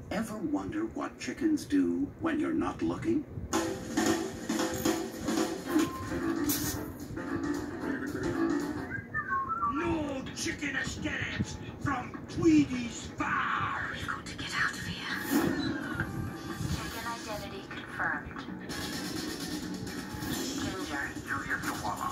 Ever wonder what chickens do when you're not looking? No chicken escapes from Tweedy's bar! We've got to get out of here. Chicken identity confirmed. Ginger. Juliet Koala.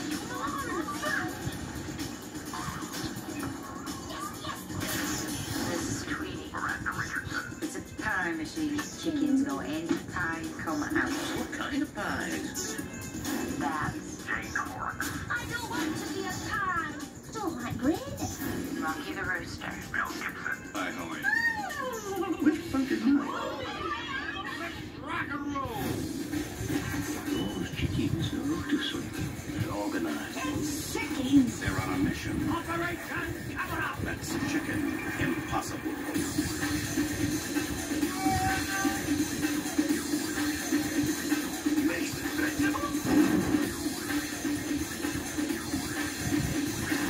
This is Tweedy. Miranda Richardson. It's a pie machine. Chickens go in, pies come out. What kind of pies? Babs. Jane Horn. I don't want to be a pie. I don't like bread. Rocky the Rooster. Mel Gibson. Hi, Howie. Which funky night? Rock and roll! Those chickens know to something. They're organized. Chickens. They're on a mission. Operation Cover Up. That's Chicken Impossible.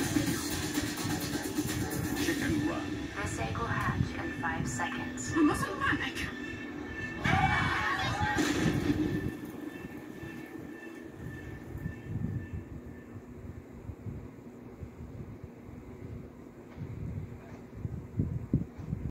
Chicken Run. This egg will hatch in 5 seconds. We mustn't